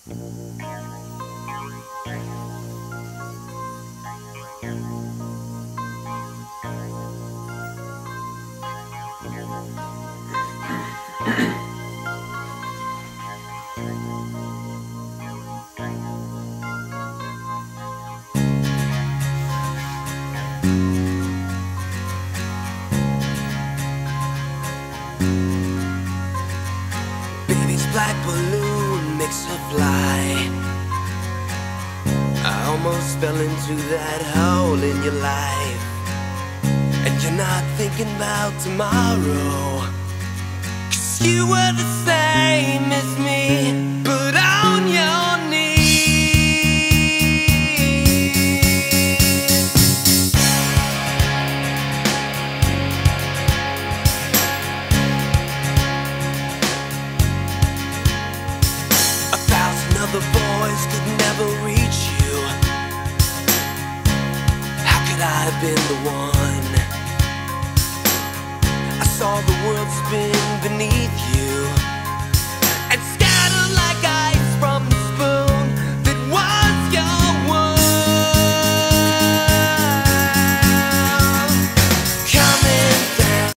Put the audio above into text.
Baby's black balloon makes her fly. I almost fell into that hole in your life, and you're not thinking about tomorrow, 'cause you were the same as me, but on your knees. A thousand other boys could never reach you. How could I have been the one? I saw the world spin beneath